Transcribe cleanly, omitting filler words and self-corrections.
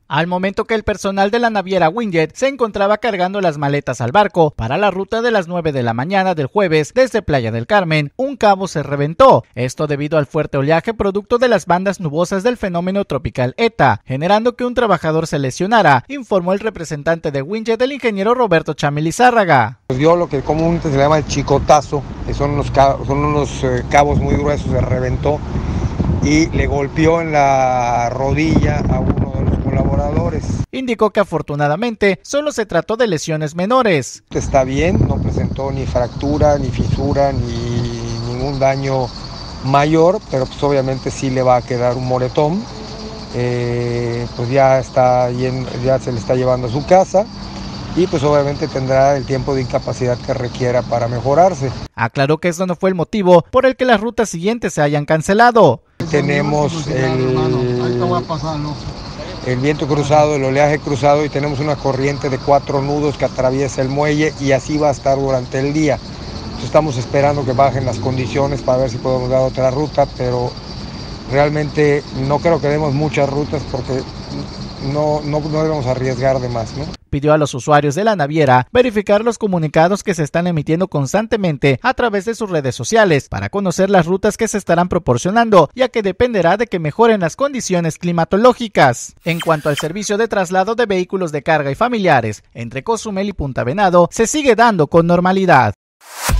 Al momento que el personal de la naviera Winjet se encontraba cargando las maletas al barco para la ruta de las 9 de la mañana del jueves desde Playa del Carmen, un cabo se reventó, esto debido al fuerte oleaje producto de las bandas nubosas del fenómeno tropical ETA, generando que un trabajador se lesionara, informó el representante de Winjet, el ingeniero Roberto Chamil Lizárraga. Dio lo que comúnmente se llama el chicotazo, que son unos cabos muy gruesos, se reventó y le golpeó en la rodilla a uno de los colaboradores. Indicó que afortunadamente solo se trató de lesiones menores. Está bien, no presentó ni fractura, ni fisura, ni ningún daño mayor, pero pues obviamente sí le va a quedar un moretón. Pues ya se le está llevando a su casa y pues obviamente tendrá el tiempo de incapacidad que requiera para mejorarse. Aclaró que esto no fue el motivo por el que las rutas siguientes se hayan cancelado. Tenemos el viento cruzado, el oleaje cruzado y tenemos una corriente de 4 nudos que atraviesa el muelle y así va a estar durante el día. Entonces estamos esperando que bajen las condiciones para ver si podemos dar otra ruta, pero realmente no creo que demos muchas rutas porque no debemos arriesgar de más, ¿no? Pidió a los usuarios de la naviera verificar los comunicados que se están emitiendo constantemente a través de sus redes sociales para conocer las rutas que se estarán proporcionando, ya que dependerá de que mejoren las condiciones climatológicas. En cuanto al servicio de traslado de vehículos de carga y familiares entre Cozumel y Punta Venado, se sigue dando con normalidad.